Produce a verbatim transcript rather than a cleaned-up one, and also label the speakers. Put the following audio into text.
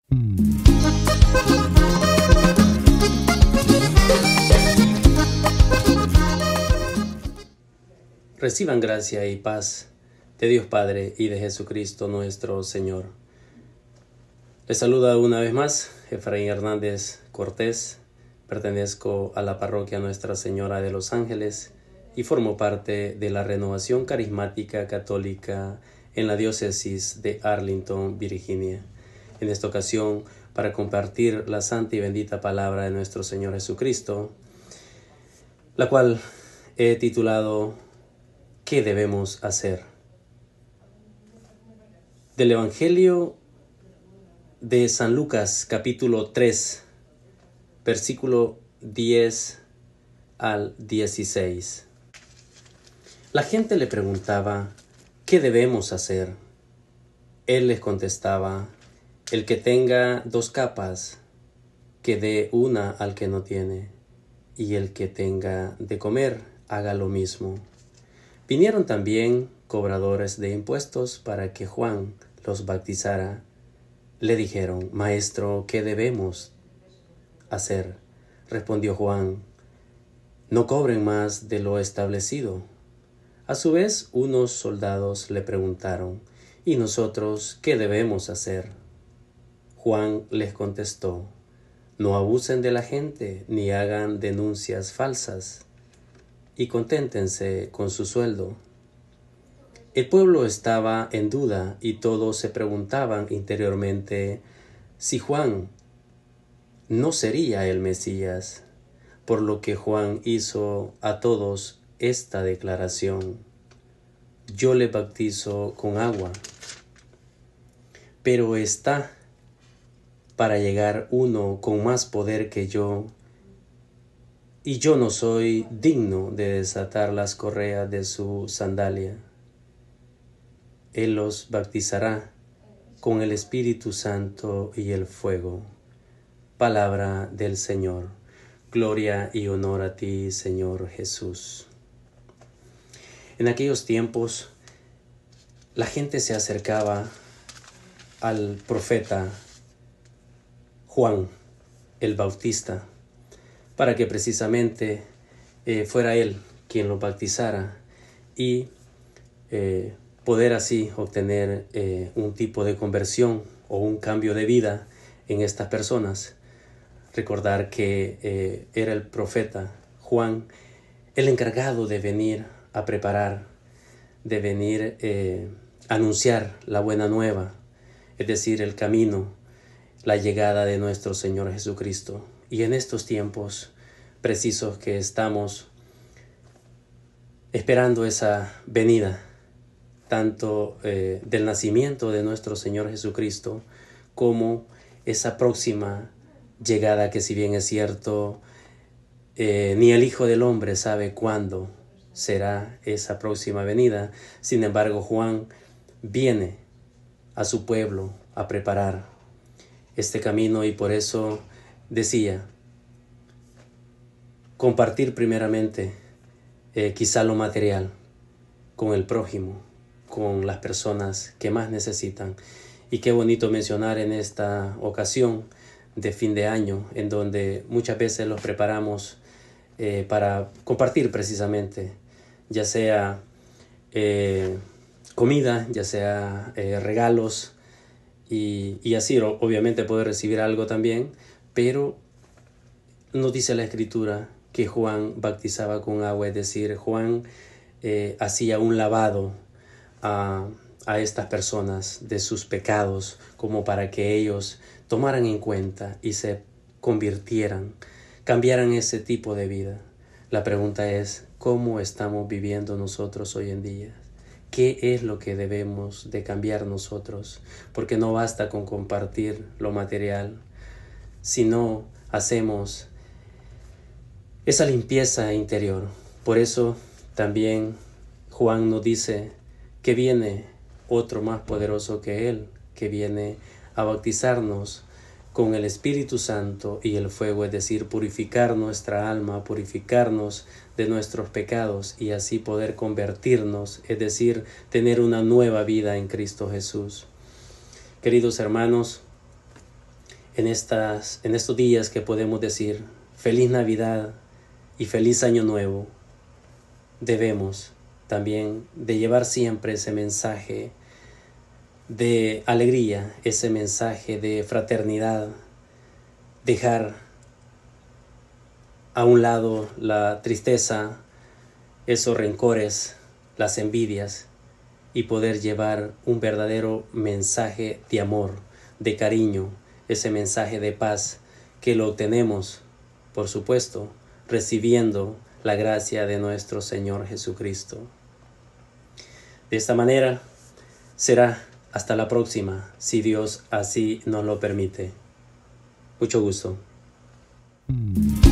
Speaker 1: Reciban gracia y paz de Dios Padre y de Jesucristo nuestro Señor. Les saluda una vez más Efraín Hernández Cortés. Pertenezco a la parroquia Nuestra Señora de los Ángeles y formo parte de la Renovación Carismática Católica en la diócesis de Arlington, Virginia. En esta ocasión, para compartir la santa y bendita palabra de nuestro Señor Jesucristo, la cual he titulado ¿Qué debemos hacer? Del Evangelio de San Lucas, capítulo tres, versículo diez al dieciséis. La gente le preguntaba, ¿qué debemos hacer? Él les contestaba, el que tenga dos capas, que dé una al que no tiene, y el que tenga de comer, haga lo mismo. Vinieron también cobradores de impuestos para que Juan los bautizara. Le dijeron, Maestro, ¿qué debemos hacer? Respondió Juan, no cobren más de lo establecido. A su vez, unos soldados le preguntaron, ¿y nosotros qué debemos hacer? Juan les contestó, no abusen de la gente ni hagan denuncias falsas, y conténtense con su sueldo. El pueblo estaba en duda y todos se preguntaban interiormente si Juan no sería el Mesías, por lo que Juan hizo a todos esta declaración: yo le bautizo con agua, pero está para llegar uno con más poder que yo, y yo no soy digno de desatar las correas de su sandalia. Él los bautizará con el Espíritu Santo y el fuego. Palabra del Señor. Gloria y honor a ti, Señor Jesús. En aquellos tiempos, la gente se acercaba al profeta Juan el Bautista para que precisamente eh, fuera él quien lo bautizara y eh, poder así obtener eh, un tipo de conversión o un cambio de vida en estas personas. Recordar que eh, era el profeta Juan el encargado de venir a preparar, de venir eh, a anunciar la buena nueva, es decir, el camino, la llegada de nuestro Señor Jesucristo. Y en estos tiempos precisos que estamos esperando esa venida, tanto eh, del nacimiento de nuestro Señor Jesucristo, como esa próxima llegada que, si bien es cierto, eh, ni el Hijo del Hombre sabe cuándo será esa próxima venida. Sin embargo, Juan viene a su pueblo a preparar este camino y por eso decía, compartir primeramente eh, quizá lo material con el prójimo, con las personas que más necesitan. Y qué bonito mencionar en esta ocasión de fin de año, en donde muchas veces los preparamos eh, para compartir precisamente, ya sea eh, comida, ya sea eh, regalos, y, y así obviamente poder recibir algo también, pero nos dice la Escritura que Juan bautizaba con agua, es decir, Juan eh, hacía un lavado a, a estas personas de sus pecados, como para que ellos tomaran en cuenta y se convirtieran, cambiaran ese tipo de vida. La pregunta es, ¿cómo estamos viviendo nosotros hoy en día? ¿Qué es lo que debemos de cambiar nosotros? Porque no basta con compartir lo material, sino hacemos esa limpieza interior. Por eso también Juan nos dice que viene otro más poderoso que él, que viene a bautizarnos con el Espíritu Santo y el fuego, es decir, purificar nuestra alma, purificarnos de nuestros pecados y así poder convertirnos, es decir, tener una nueva vida en Cristo Jesús. Queridos hermanos, en, estas, en estos días que podemos decir feliz Navidad y feliz Año Nuevo, debemos también de llevar siempre ese mensaje de alegría, ese mensaje de fraternidad, dejar a un lado la tristeza, esos rencores, las envidias, y poder llevar un verdadero mensaje de amor, de cariño, ese mensaje de paz que lo obtenemos, por supuesto, recibiendo la gracia de nuestro Señor Jesucristo. De esta manera será hasta la próxima, si Dios así nos lo permite. Mucho gusto.